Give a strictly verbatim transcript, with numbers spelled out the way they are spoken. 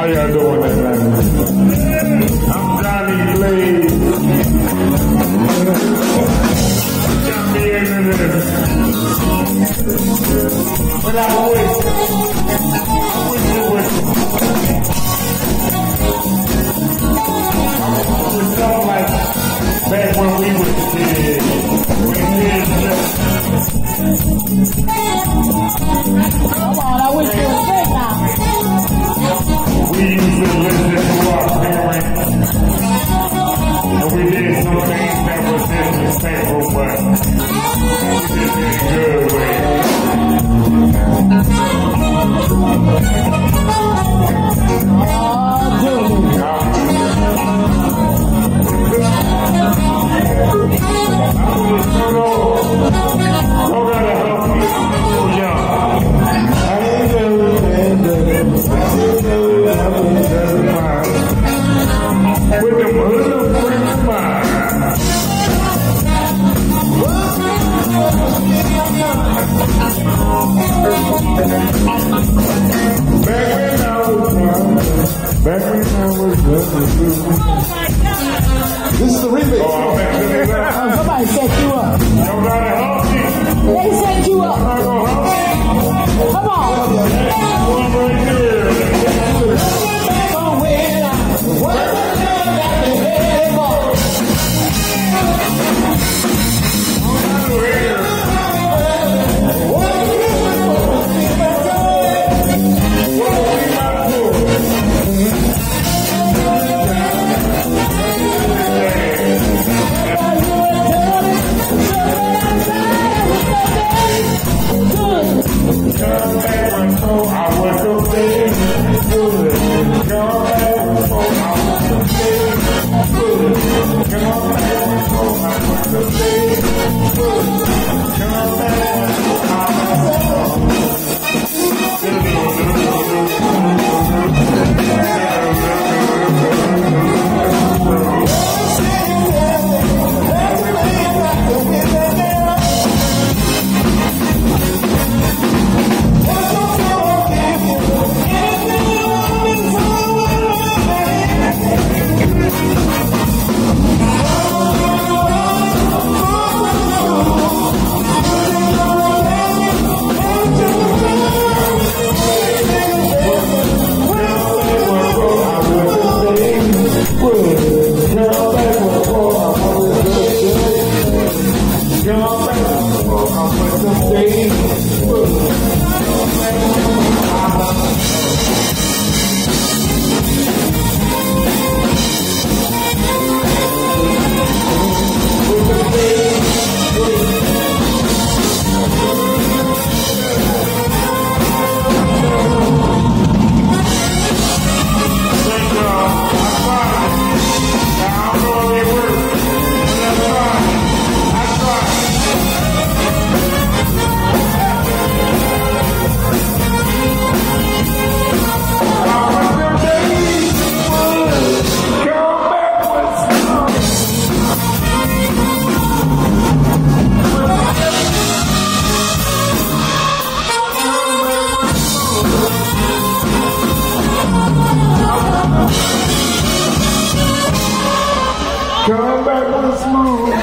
y'all doing tonight? I'm Johnny Blaze. Got me into this. But I wish, I wish you would. I was so like back when we were kids. We kids just. Come on, I wish you would say now. We used to listen to our parents, and we did some things that was disrespectful, but we did it in a good way. Oh, dude. I was so old. Don't gotta help me. I'm so young. I ain't never been there. With them little friends of mine. Back when I was young, back when I was young. This is the remix. Oh, I'm back to the Oh, somebody set you up. Don't gotta help me. They set you up. I'm not gonna help me. Come on. One right here. Come back with a smooth.